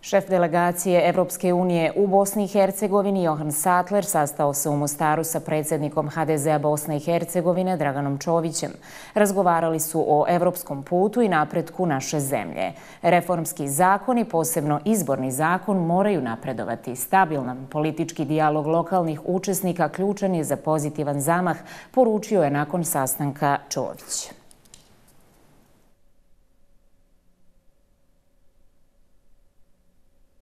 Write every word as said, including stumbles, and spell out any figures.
Šef delegacije Evropske unije u Bosni i Hercegovini Johan Sattler sastao se u Mostaru sa predsjednikom ha de zea Bosne i Hercegovine Draganom Čovićem. Razgovarali su o evropskom putu i napretku naše zemlje. Reformski zakoni, posebno izborni zakon, moraju napredovati. Stabilan politički dijalog lokalnih učesnika ključan je za pozitivan zamah, poručio je nakon sastanka Čović.